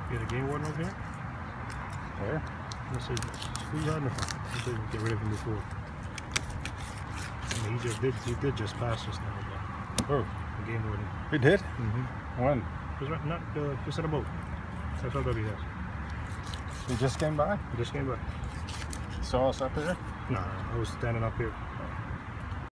You got a game warden over here? Where? Let's see. Who you hiding from? Let's see if we can get rid of him before. I mean, he did just pass us now. Oh. The game warden. He did? Mm-hmm. When? He's right, not, just at a boat. FLW has. He just came by? He just came by. Saw us up here? No, I was standing up here.